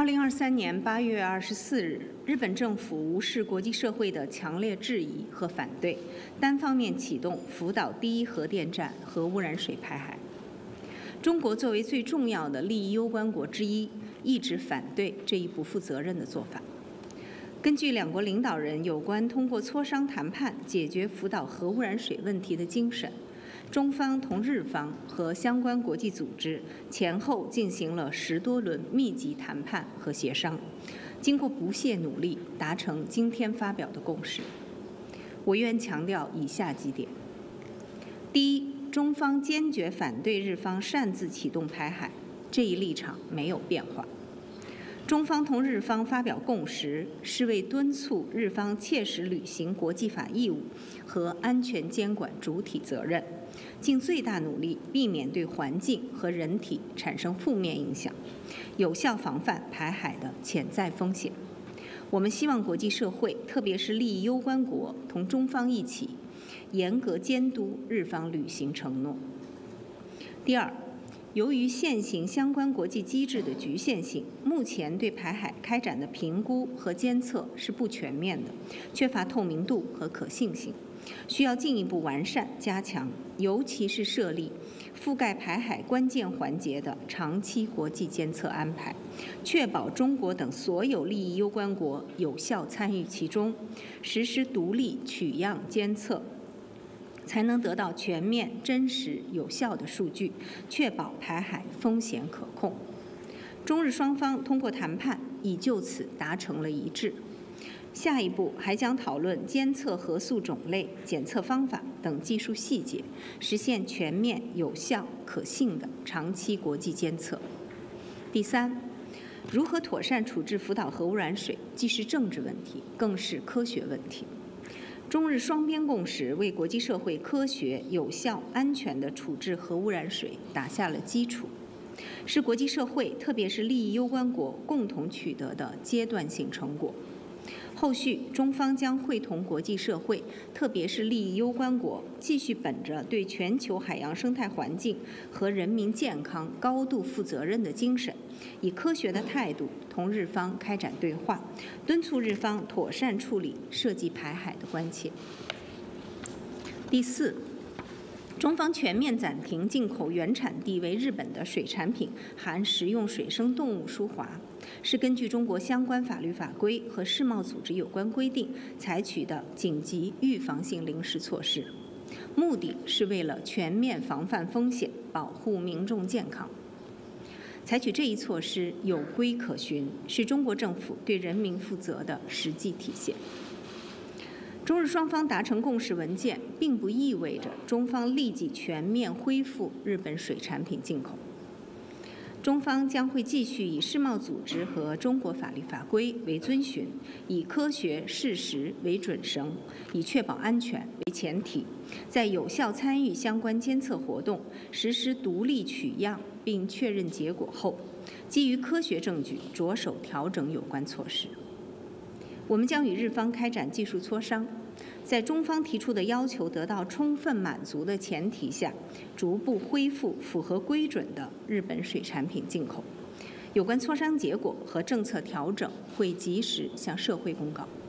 2023年8月24日，日本政府无视国际社会的强烈质疑和反对，单方面启动福岛第一核电站核污染水排海。中国作为最重要的利益攸关国之一，一直反对这一不负责任的做法。根据两国领导人有关通过磋商谈判解决福岛核污染水问题的精神，中方同日方和相关国际组织前后进行了10多轮密集谈判和协商，经过不懈努力，达成今天发表的共识。我愿强调以下几点：第一，中方坚决反对日方擅自启动排海，这一立场没有变化。中方同日方发表共识，是为敦促日方切实履行国际法义务和安全监管主体责任，尽最大努力避免对环境和人体产生负面影响，有效防范排海的潜在风险。我们希望国际社会，特别是利益攸关国，同中方一起严格监督日方履行承诺。第二，由于现行相关国际机制的局限性，目前对排海开展的评估和监测是不全面的，缺乏透明度和可信性，需要进一步完善加强，尤其是设立覆盖排海关键环节的长期国际监测安排，确保中国等所有利益攸关国有效参与其中，实施独立取样监测，才能得到全面、真实、有效的数据，确保排海风险可控。中日双方通过谈判已就此达成了一致。下一步还将讨论监测核素种类、检测方法等技术细节，实现全面、有效、可信的长期国际监测。第三，如何妥善处置福岛核污染水，既是政治问题，更是科学问题。中日双边共识为国际社会科学、有效、安全地处置核污染水打下了基础，是国际社会，特别是利益攸关国共同取得的阶段性成果。后续，中方将会同国际社会，特别是利益攸关国，继续本着对全球海洋生态环境和人民健康高度负责任的精神，以科学的态度同日方开展对话，敦促日方妥善处理涉及排海的关切。第四，中方全面暂停进口原产地为日本的水产品含食用水生动物输华，是根据中国相关法律法规和世贸组织有关规定采取的紧急预防性临时措施，目的是为了全面防范风险，保护民众健康。采取这一措施有规可循，是中国政府对人民负责的实际体现。中日双方达成共识文件，并不意味着中方立即全面恢复日本水产品进口。中方将会继续以世贸组织和中国法律法规为遵循，以科学事实为准绳，以确保安全为前提，在有效参与相关监测活动、实施独立取样并确认结果后，基于科学证据着手调整有关措施。我们将与日方开展技术磋商，在中方提出的要求得到充分满足的前提下，逐步恢复符合规准的日本水产品进口。有关磋商结果和政策调整会及时向社会公告。